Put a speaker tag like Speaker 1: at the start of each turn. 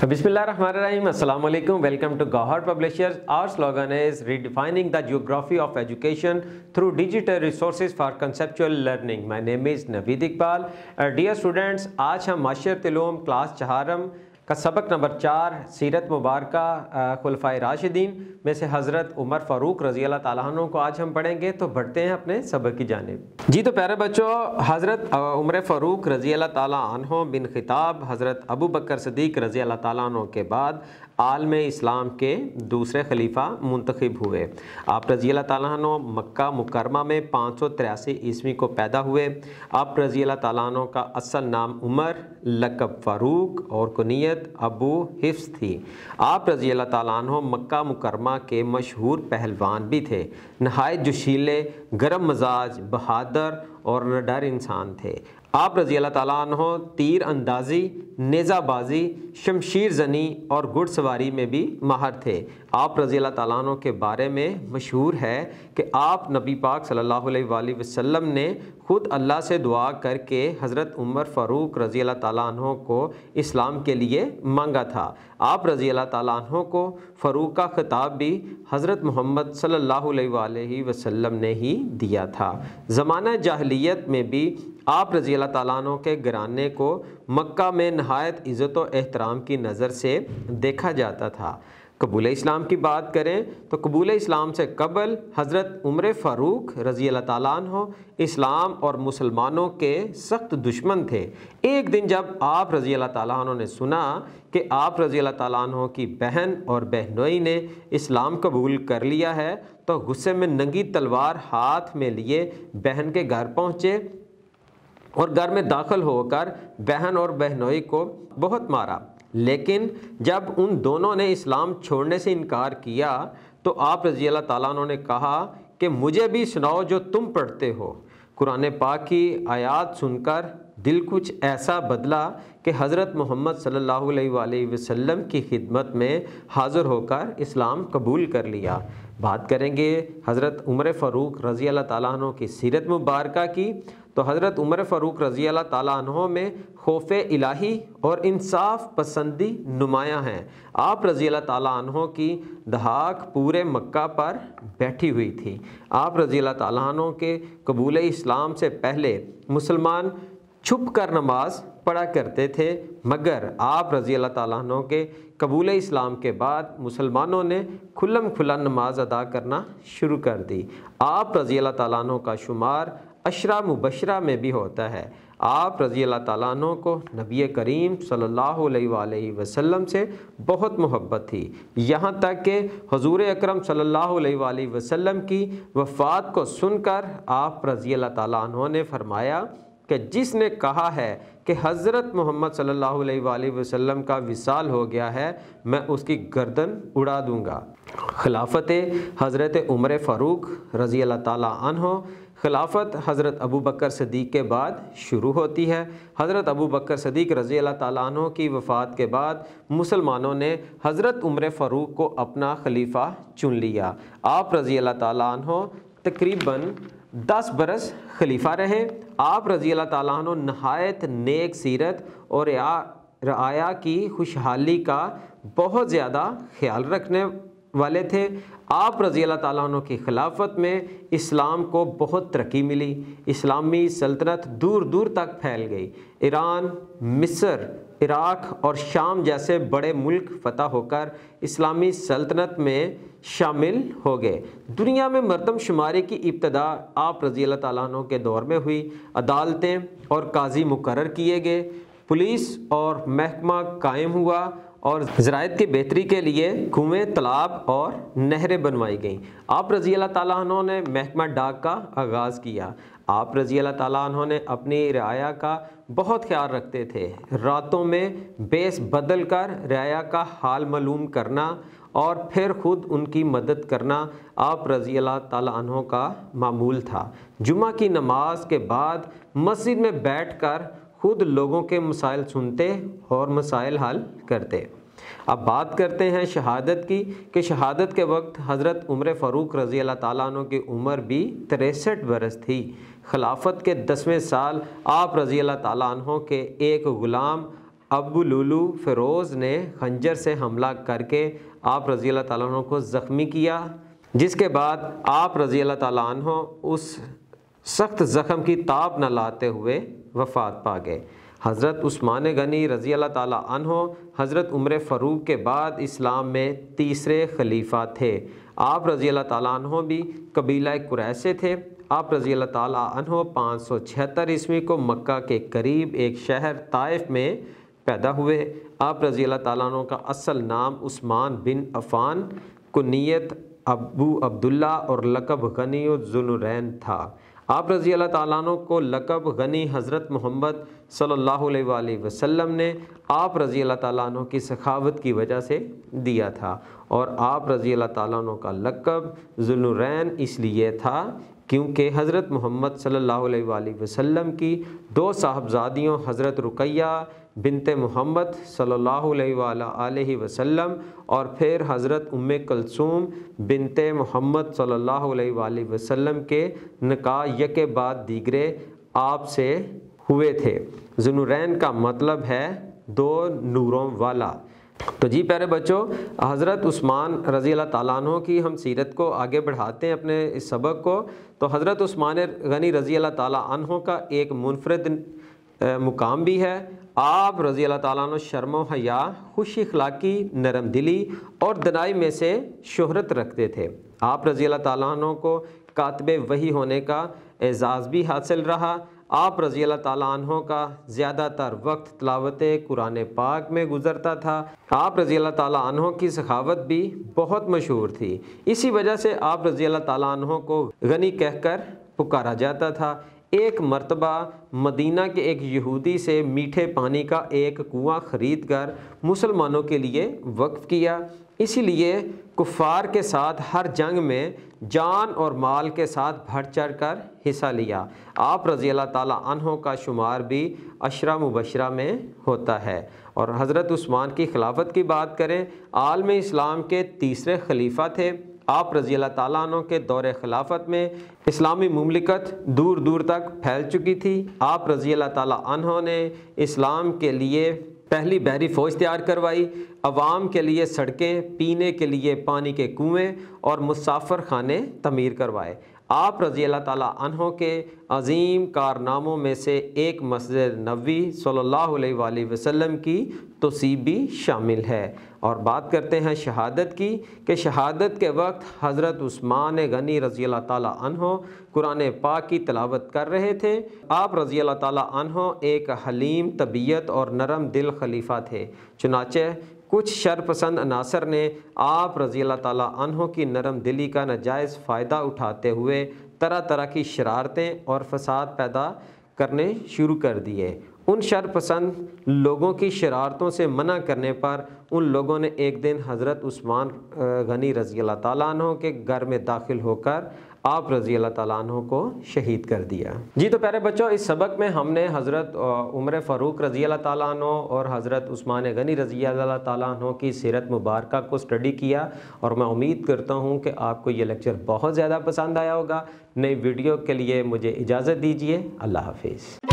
Speaker 1: बिस्मिल्लाहिर्रहमानिर्रहीम, अस्सलाम वालेकुम। Welcome to Gauhar publishers. Our slogan is redefining the geography of education through digital resources for conceptual learning. My name is Naveed Iqbal. Dear students, आज हम माशरत Uloom class चहारम का सबक number 4 सीरत मुबारका खुलफाए राशिदीन में से हज़रत उमर फ़ारूक रज़ी अल्लाह ताला अन्हु को आज हम पढ़ेंगे। तो बढ़ते हैं अपने सबक की जानिब। जी तो प्यारे बच्चों, हज़रत उमर फ़ारूक रज़ी अल्लाह ताला अन्हु बिन खिताब हज़रत अबू बकर सिद्दीक़ रज़ी अल्लाह ताला अन्हु के बाद आलम इस्लाम के दूसरे खलीफा मुंतखब हुए। आप रज़ी अल्लाह ताला अन्हु मक्का मुकरमा में 583 ईस्वी को पैदा हुए। आप रज़ी अल्लाह ताला अन्हु का असल नाम उमर, लक़ब फ़ारूक और कुनियत अबू हिफ्स थी। आप रज़ी अल्लाह ताला अन्हु मक्का मुकरमा के मशहूर पहलवान भी थे। नहायत जोशीले, गर्म मजाज, बहादुर और निडर इंसान थे। आप रज़ी अल्लाह ताला अन्हु तीर अंदाज़ी, नेज़ाबाजी, शमशीर ज़नी और घुड़सवारी में भी माहिर थे। आप रज़ी अल्लाह ताला अन्हु के बारे में मशहूर है कि आप नबी पाक सल्लल्लाहु अलैहि वसल्लम ने ख़ुद अल्लाह से दुआ करके हज़रत उमर फ़ारूक रज़ी अल्लाह ताला अन्हु को इस्लाम के लिए मांगा था। आप रज़ी अल्लाह ताला अन्हु को फ़ारूक का खिताब भी हज़रत मोहम्मद सल्लल्लाहु अलैहि वसल्लम ने ही दिया था। ज़माना जाहिलियत में भी आप रज़ी अल्लाह ताला अन्हु के घराने को मक्का में नहायत इज़्ज़त व एहतराम की नज़र से देखा जाता था। कबूल इस्लाम की बात करें तो कबूल इस्लाम से कबल हज़रत उमर फ़ारूक रज़ी अल्लाह ताला अन्हु इस्लाम और मुसलमानों के सख्त दुश्मन थे। एक दिन जब आप रज़ी अल्लाह ताला अन्हु ने सुना कि आप रज़ी अल्लाह ताला अन्हु की बहन और बहनोई ने इस्लाम कबूल कर लिया है, तो गुस्से में नंगी तलवार हाथ में लिए बहन के घर पहुँचे और घर में दाखिल होकर बहन और बहनोई को बहुत मारा। लेकिन जब उन दोनों ने इस्लाम छोड़ने से इनकार किया तो आप रज़ी अल्लाह ताला अन्हु ने कहा कि मुझे भी सुनाओ जो तुम पढ़ते हो। कुरान पाक की आयत सुनकर दिल कुछ ऐसा बदला कि हज़रत मोहम्मद सल्लल्लाहु अलैहि वसल्लम की खिदमत में हाज़िर होकर इस्लाम कबूल कर लिया। बात करेंगे हज़रत उमर फ़ारूक रज़ी अल्लाह ताला अन्हु की सीरत मुबारका की। तो हज़रत उमर फ़ारूक रज़ी अल्लाह ताला अन्हु में खौफ़ इलाही और इंसाफ पसंदी नुमायाँ हैं। आप रज़ी अल्लाह ताला अन्हु की दहाक पूरे मक्का पर बैठी हुई थी। आप रज़ी अल्लाह ताला अन्हु के कबूल इस्लाम से पहले मुसलमान छुप कर नमाज पढ़ा करते थे, मगर आप रज़ी अल्लाह ताला अन्हु के कबूल इस्लाम के बाद मुसलमानों ने खुल्लम खुल्ला नमाज अदा करना शुरू कर दी। आप रज़ी अल्लाह ताला अन्हु का शुमार अशरा मुबशरा में भी होता है। आप रज़ी अल्लाह ताला अन्हु को नबी करीम सल्लल्लाहु अलैहि वसल्लम से बहुत मोहब्बत थी, यहाँ तक कि हुज़ूर अकरम सल्लल्लाहु अलैहि वसल्लम की वफ़ात को सुनकर आप रज़ी अल्लाह ताला अन्हु ने फरमाया कि जिसने कहा है कि हज़रत मोहम्मद सल्लल्लाहु अलैहि वसल्लम का विसाल हो गया है, मैं उसकी गर्दन उड़ा दूँगा। खिलाफत हज़रत उमर फ़ारूक रज़ी अल्लाह ताला अन्हु खिलाफत हज़रत अबू बकर सिद्दीक़ के बाद शुरू होती है। हज़रत अबू बकर सिद्दीक़ रज़ी अल्लाह ताला अन्हु की वफ़ात के बाद मुसलमानों ने हज़रत उमर फ़ारूक को अपना खलीफा चुन लिया। आप रज़ी अल्लाह ताला अन्हु तकरीबन 10 बरस खलीफा रहे। आप रज़ी अल्लाह ताला अन्हु नहायत नेक सीरत और रआया की खुशहाली का बहुत ज़्यादा ख्याल रखने वाले थे। आप रज़ी अल्लाह ताला अन्हु की खिलाफत में इस्लाम को बहुत तरक्की मिली। इस्लामी सल्तनत दूर दूर तक फैल गई। ईरान, मिस्र, इराक़ और शाम जैसे बड़े मुल्क फ़तह होकर इस्लामी सल्तनत में शामिल हो गए। दुनिया में मरदमशुमारी की इब्तदा आप रज़ी अल्लाह ताला अन्हु के दौर में हुई। अदालतें और काजी मुकर्रर किए गए, पुलिस और महकमा कायम हुआ और ज़राइत की बेहतरी के लिए कुएँ, तालाब और नहरें बनवाई गईं। आप रज़ी अल्लाह ताला अन्हु ने महकमा डाक का आगाज़ किया। आप रज़ी अल्लाह ताला अन्हु ने अपनी रियाया का बहुत ख्याल रखते थे। रातों में बेस बदल कर रियाया का हाल मालूम करना और फिर ख़ुद उनकी मदद करना आप रज़ी अल्लाह ताला अन्हु का मामूल था। जुमा की नमाज के बाद मस्जिद में बैठकर खुद लोगों के मसाइल सुनते और मसाइल हल करते। अब बात करते हैं शहादत की कि शहादत के वक्त हज़रत उमर फ़ारूक रज़ी अल्लाह ताला अन्हु की उम्र भी 63 बरस थी। खिलाफत के 10वें साल आप रज़ी अल्लाह ताला अन्हु के एक ग़ुलाम अबू लुलू फ़िरोज़ ने खंजर से हमला करके आप रज़ी अल्लाह ताला अन्हु को ज़ख्मी किया, जिसके बाद आप रज़ी अल्लाह ताला अन्हु उस सख्त ज़ख्म की ताब न लाते हुए वफ़ात पा गए। हज़रत उस्मान गनी रज़ी अल्लाह ताला अन्हु हज़रत उमर फ़ारूक के बाद इस्लाम में तीसरे खलीफा थे। आप रज़ी अल्लाह ताला अन्हु भी कबीला कुरैश से थे। आप रज़ी अल्लाह ताला अन्हु 576 ईस्वी को मक्का के करीब एक शहर ताइफ में पैदा हुए। आप रज़ी अल्लाह ताला अन्हु का असल नाम उस्मान बिन अफ़ान, कुनियत अबू अब्दुल्ला और लक़ब गनी ज़ुन्नुरैन था। आप रज़ी अल्लाह ताला अन्हु को लक़ब गनी हज़रत मोहम्मद सल्लल्लाहु अलैहि वसल्लम ने आप रज़ी अल्लाह ताला अन्हु की सखावत की वजह से दिया था, और आप रज़ी अल्लाह ताला अन्हु का लक़ब ज़ुन्नुरैन इसलिए था क्योंकि हज़रत मोहम्मद सल्लल्लाहु अलैहि वसल्लम की दो साहबजादियों हज़रत रुक़ैया बिनते मोहम्मद सल्लल्लाहु अलैहि वसल्लम और फिर हज़रत उम्मे कुलसूम बिनते मोहम्मद सल्लल्लाहु अलैहि वसल्लम के निकाह यके बाद दीगरे आप से हुए थे। ज़ुन्नुरैन का मतलब है दो नूरों वाला। तो जी प्यारे बच्चों, हज़रत उस्मान रज़ी अल्लाह ताला अन्हु की हम सीरत को आगे बढ़ाते हैं अपने इस सबक को। तो हज़रत उस्मान गनी रज़ी अल्लाह ताला अन्हु का एक मुनफरिद मुकाम भी है। आप रज़ी अल्लाह ताला अन्हु शर्म व हया, खुश अखलाक़ी, नरम दिली और दनाई में से शोहरत रखते थे। आप रज़ी अल्लाह ताला अन्हु को कातिबे वही होने का एज़ाज़ भी हासिल रहा। आप रज़ी अल्लाह ताला अन्हु का ज़्यादातर वक्त तिलावत कुरान पाक में गुज़रता था। आप रज़ी अल्लाह ताला अन्हु की सखावत भी बहुत मशहूर थी। इसी वजह से आप रज़ी अल्लाह ताला अन्हु को गनी कहकर पुकारा जाता था। एक मर्तबा मदीना के एक यहूदी से मीठे पानी का एक कुआं ख़रीद कर मुसलमानों के लिए वक्फ़ किया। इसीलिए कुफ़ार के साथ हर जंग में जान और माल के साथ बढ़ चढ़ कर हिस्सा लिया। आप रज़ी अल्लाह ताला अन्हु का शुमार भी अशरा मुबशरा में होता है। और हज़रत उस्मान की खिलाफत की बात करें, आलम इस्लाम के तीसरे खलीफा थे। आप रज़ी अल्लाह ताला अन्हु के दौरे खिलाफत में इस्लामी मुमलिकत दूर दूर तक फैल चुकी थी। आप रज़ी अल्लाह ताला अन्हु ने इस्लाम के लिए पहली बहरी फ़ौज तैयार करवाई, अवाम के लिए सड़कें, पीने के लिए पानी के कुएँ और मुसाफिर खाने तमीर करवाए। आप रज़ी अल्लाह ताला अन्हु के अज़ीम कारनामों में से एक मस्जिद नबवी सल्लल्लाहु अलैहि वसल्लम की तोसीब भी शामिल है। और बात करते हैं शहादत की, कि शहादत के वक्त हज़रत उस्मान गनी रज़ी अल्लाह ताला अन्हु कुरान पाक की तिलावत कर रहे थे। आप रज़ी अल्लाह ताला अन्हु एक हलीम तबीयत और नरम दिल खलीफा थे। चुनाचे कुछ शरपसंद अनासर ने आप रज़ी अल्लाह ताला अन्हु की नरम दिली का नाजायज़ फ़ायदा उठाते हुए तरह तरह की शरारतें और फसाद पैदा करने शुरू कर दिए। उन शरपसंद लोगों की शरारतों से मना करने पर उन लोगों ने एक दिन हज़रत उस्मान गनी रज़ी अल्लाह ताला अन्हु के घर में दाखिल होकर आप रज़ी अल्लाह ताला अन्हु को शहीद कर दिया। जी तो प्यारे बच्चों, इस सबक में हमने हज़रत उमर फ़ारूक रज़ी अल्लाह ताला अन्हु और हज़रत उस्मान गनी रज़ी अल्लाह ताला अन्हु की सीरत मुबारका को स्टडी किया, और मैं उम्मीद करता हूँ कि आपको ये लेक्चर बहुत ज़्यादा पसंद आया होगा। नई वीडियो के लिए मुझे इजाज़त दीजिए। अल्लाह हाफ़िज़।